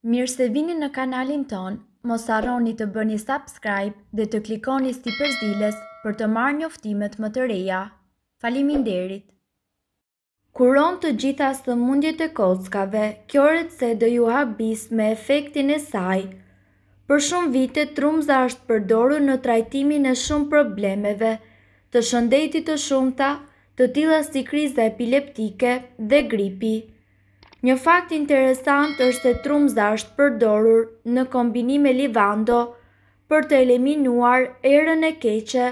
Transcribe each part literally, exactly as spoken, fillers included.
Mirë se vini në kanalin ton, mos harroni të bëni subscribe dhe të klikoni si përzdiles për të marrë njoftimet më të reja. Faleminderit! Kuron të gjitha sëmundjet e kockave, kjo recetë do ju habis me efektin e saj. Për shumë vite, trumza është përdorur në trajtimin e shumë problemeve të shëndetit të shumta, të tilla si kriza epileptike dhe gripi. Një fakt interesant është se trumza është përdorur në kombinim me livando për të eliminuar erën e keqe.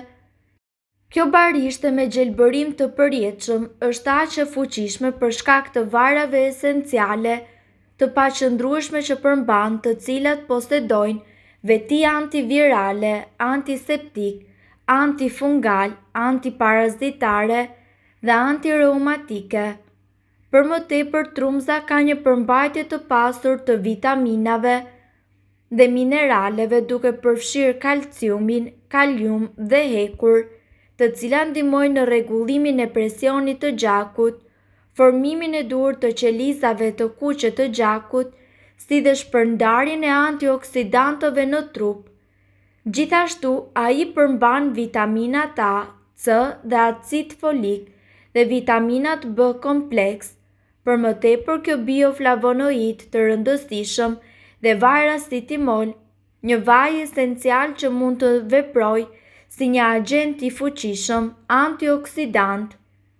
Kjo barishte me gjelbërim të përjetshëm është aq e fuqishme për shkak të varave esenciale të paqëndrueshme që përmban, të cilat posedojnë veti antivirale, antiseptik, antifungal, antiparazitare dhe antireumatike. Për më tepër, trumza ka një përmbajtje të pasur të vitaminave dhe mineraleve, duke përfshirë kalciumin, kalium dhe hekur, të cilat ndihmojnë në rregullimin e presionit të gjakut, formimin e duhur të qelizave të kuqe të gjakut, si dhe shpërndarjen e antioksidantëve në trup. Gjithashtu, ai përmban vitaminat A, C dhe acid folik dhe vitaminat B kompleks. Për më tepër, kjo bioflavonoid të rëndësishëm dhe vajra si timol, një vaj esencial që mund të veprojë si një agent i fuqishëm antioksidant.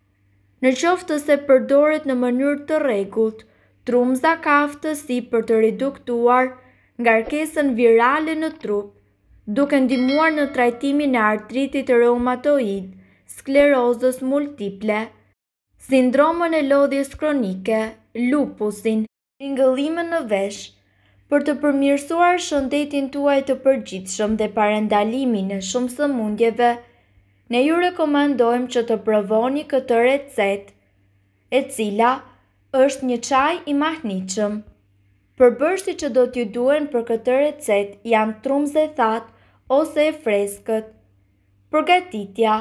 Në qoftë se përdoret në mënyrë të rregullt, trumza ka aftësi për të reduktuar ngarkesën virale në trup, duke ndihmuar në trajtimin e artritit reumatoid, sklerozës multiple, sindromën e lodhjes kronike, lupusin, ringëllimin në vesh. Për të përmirësuar shëndetin tuaj të përgjithshëm dhe parandalimin e shumë sëmundjeve, ne ju rekomandojmë që të provoni këtë recetë, e cila është një çaj i mahnitshëm. Përbërësit që do t'ju duhen për këtë recetë janë trumze thatë ose e freskët. Përgatitja: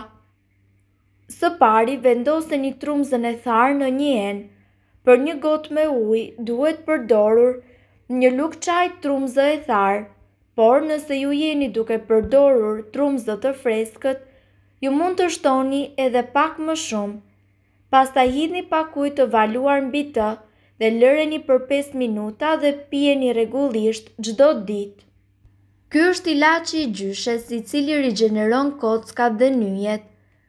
së pari, vendoseni trumzën e tharë në një enë. Për një gotë me ujë duhet përdorur një lugë çaj trumzë e tharë, por nëse ju jeni duke përdorur trumzë të freskët, ju mund të shtoni edhe pak më shumë. Pastaj hidhni pak ujë të valuar mbi të dhe lëreni për pesë minuta dhe pijeni rregullisht çdo ditë. Ky është ilaçi i gjyshes, i cili rigjeneron kockat dhe nyjet.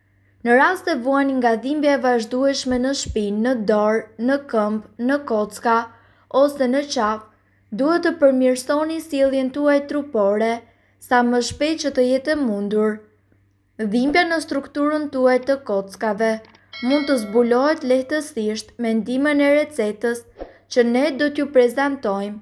Në rast të vuani nga dhimbja e vazhdueshme në shpinë, në dorë, në këmbë, në kocka ose në qafë, duhet të përmirësoni sjelljen tuaj trupore sa më shpejt që të jetë e mundur. Dhimbja në strukturën tuaj të kockave mund të zbulohet lehtësisht me ndihmën e recetës që ne do t'ju prezantojmë.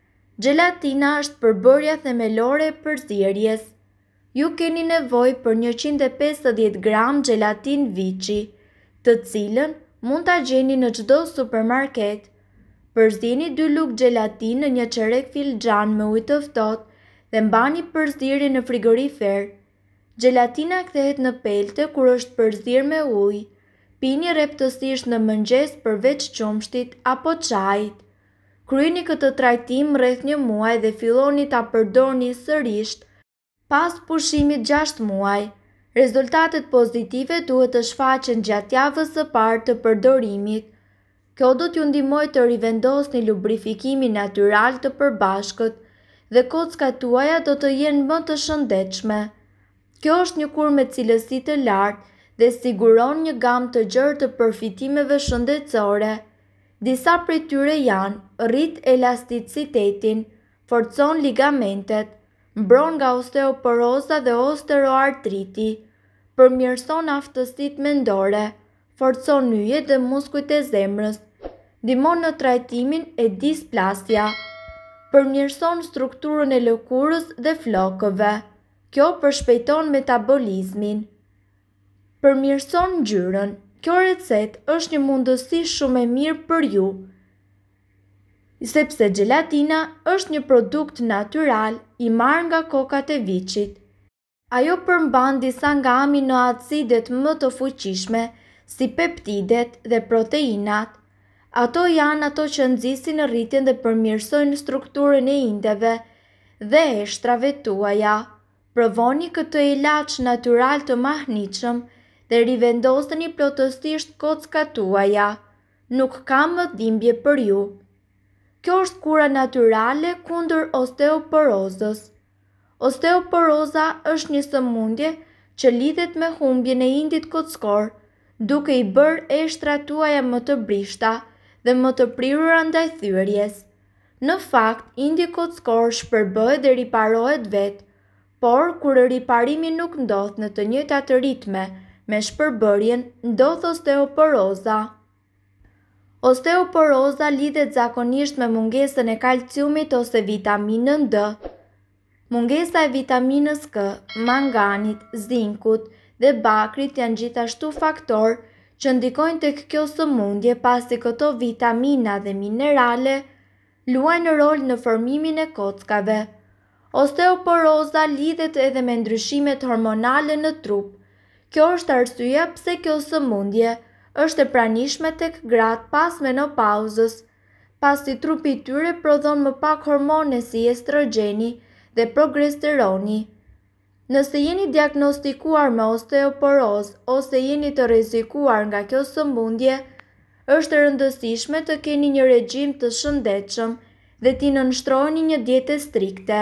Gelatina është përbërja themelore e përzierjes. Ju keni nevojë për njëqind e pesëdhjetë gram gelatin Vichy, të cilën mund ta gjeni në çdo supermarket. Përzieni dy lugë gelatin në një çerek filxhan me ujë të ftohtë dhe mbani përzierjen në frigorifer. Gelatina kthehet në pelte kur është përzierë me ujë. Pini rreptësisht në mëngjes përveç qumshtit apo çajit. Kryeni këtë trajtim rreth një muaji dhe filloni ta përdorni sërish pas pushimit gjashtë muaj. Rezultatet pozitive duhet të shfaqen gjatë javës së parë të përdorimit. Kjo do t'ju ndihmojë të rivendosni lubrifikimin natyral të përbashkët dhe kockat tuaja do të jenë më të shëndetshme. Kjo është një kur me cilësi të lartë dhe siguron një gamë të gjerë të përfitimeve shëndetësore. Disa prej tyre janë: rrit elasticitetin, forcon ligamentet, mbron nga osteoporoza dhe osteoartriti, përmirëson aftësitë mendore, forcon nyjet dhe muskujt e zemrës, ndihmon në trajtimin e displasia, përmirëson strukturën e lëkurës dhe flokëve. Kjo përshpejton metabolizmin. Përmirëson ngjyrën. Kjo recetë është një mundësi shumë e mirë për ju, sepse gelatina është një produkt natyral i marrë nga kokat e Vichyt. Ajo përmban disa nga aminoacidet më të fuqishme, si peptidet dhe proteinat. Ato janë ato që nxisin rritjen dhe përmirësojnë strukturën e indeve dhe eshtrave tuaja. Provoni këtë ilaç natyral të mahnitshëm dhe rivendoseni plotësisht kockat tuaja. Nuk ka më dhimbje për ju. Kjo është kura natyrale kundër osteoporozës. Osteoporoza është një sëmundje që lidhet me humbjen e indit kockor, duke i bërë eshtrat tuaja më të brishta dhe më të prirura ndaj thyerjes. Në fakt, indi kockor shpërbëhet dhe riparohet vetë, por kur riparimi nuk ndodh në të njëjtat ritme me shpërbërjen, ndodh osteoporoza. Osteoporoza lidhet zakonisht me mungesën e kalciumit ose vitaminën D. Mungesa e vitaminës K, manganit, zinkut dhe bakrit janë gjithashtu faktor që ndikojnë tek kjo sëmundje, pasi këto vitamina dhe minerale luajnë rol në formimin e kockave. Osteoporoza lidhet edhe me ndryshimet hormonale në trup. Kjo është arsyeja pse kjo sëmundje është e pranishme tek gratë pas menopauzës, pasi trupi i tyre prodhon më pak hormone si estrogeni dhe progesteroni. Nëse jeni diagnostikuar me osteoporozë ose jeni të rrezikuar nga kjo sëmundje, është e rëndësishme të keni një regjim të shëndetshëm dhe t'i nënshtroheni një dietë strikte.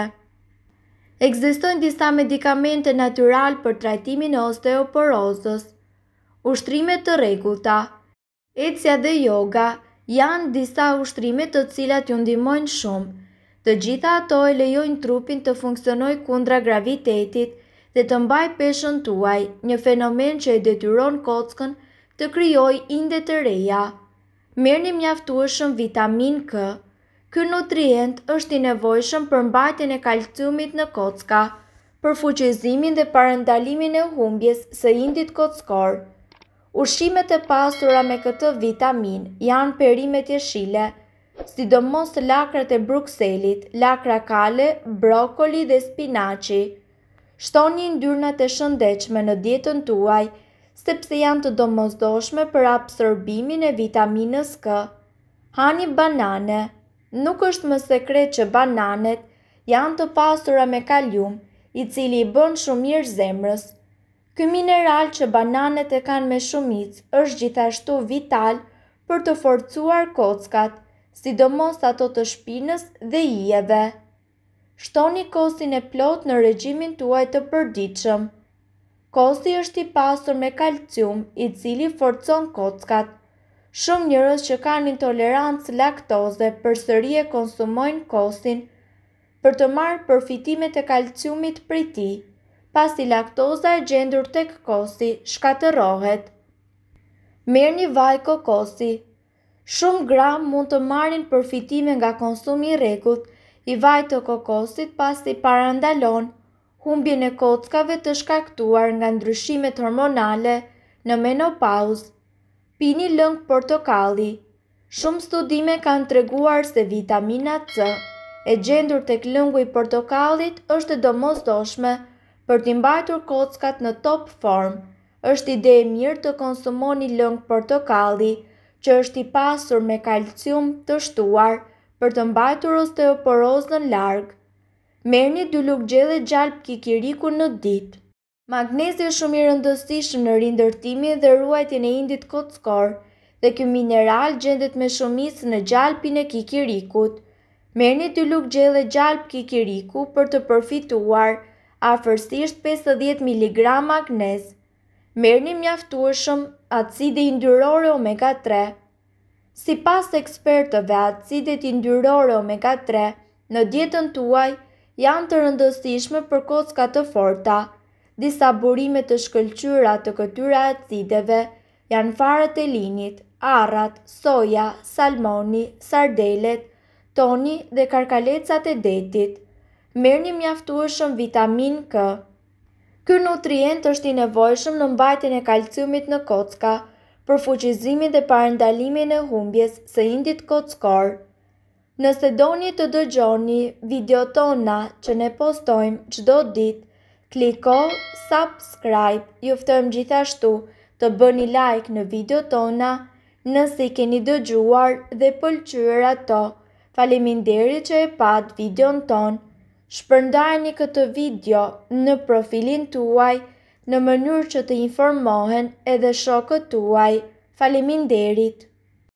Ekzistojnë disa medikamente natyral për trajtimin e osteoporozës. Ushtrime të rregullta, ecja dhe yoga janë disa ushtrime të cilat ju ndihmojnë shumë. Të gjitha ato e lejojnë trupin të funksionojë kundra gravitetit dhe të mbajë peshën tuaj, një fenomen që e detyron kockën të krijojë inde të reja. Merrni mjaftueshëm vitamin K. Ky nutrient është i nevojshëm për mbajtjen e kalciumit në kocka, për fuqizimin dhe parandalimin e humbjes së indit kockor. Ushqimet e pasura me këtë vitamin janë perimet jeshile, sidomos lakrat e Brukselit, lakra kale, brokoli dhe spinaçi. Shtoni yndyrnat e shëndetshme në dietën tuaj, sepse janë të domosdoshme për absorbimin e vitaminës K. Hani banane. Nuk është më sekret që bananet janë të pasura me kalium, i cili i bën shumë mirë zemrës. Ky mineral që bananet e kanë me shumicë është gjithashtu vital për të forcuar kockat, sidomos ato të shpinës dhe hijeve. Shtoni kosin e plot në regjimin tuaj të përditshëm. Kosi është i pasur me kalcium, i cili forcon kockat. Shumë njerëz që kanë intolerancë laktoze përsëri e konsumojnë kosin për të marrë përfitimet e kalciumit prej tij, pasi laktoza e gjendur tek kosi shkatërrohet. Merrni vaj kokosi. Shumë gra mund të marrin përfitime nga konsumi i rregullt i vajit të kokosit, pasi parandalon humbjen e kockave të shkaktuar nga ndryshimet hormonale në menopauzë. Pini lëng portokalli. Shumë studime kanë treguar se vitamina C e gjendur tek lëngu i portokallit është e domosdoshme për t'i mbajtur kockat në top form. Është ide e mirë të konsumoni lëng portokalli, që është i pasur me kalcium të shtuar për të mbajtur osteoporozën larg. Merrni dy lugë gjelle gjalp kikiriku në ditë. Magnezi është shumë i rëndësishëm në rindërtimin dhe ruajtjen e indit kockor, dhe ky mineral gjendet me shumicë në gjalpin e kikirikut. Merrni dy lugë gjelle gjalp kikiriku për të përfituar afërsisht pesëdhjetë miligram magnez. Merrni mjaftueshëm acide yndyrore omega tre. Sipas ekspertëve, acidet yndyrore omega tre në dietën tuaj janë të rëndësishme për kocka të forta. Disa burime të shkëlqyera të këtyre acideve janë farët e linit, arrat, soja, salmoni, sardelet, toni dhe karkalecat e detit. Merrni mjaftueshëm vitamin K. Ky nutrient është i nevojshëm në mbajtjen e kalciumit në kocka, për fuqizimin dhe parandalimin e humbjes së indit kockor. Nëse doni të dëgjoni videot tona që ne postojmë çdo ditë, kliko subscribe. Ju ftojmë gjithashtu të bëni like në videot tona, Nëse i keni dëgjuar dhe pëlqyer ato, faleminderit që e pat videon ton. Shpërndajni këtë video në profilin tuaj në mënyrë që të informohen edhe shokët tuaj. Faleminderit.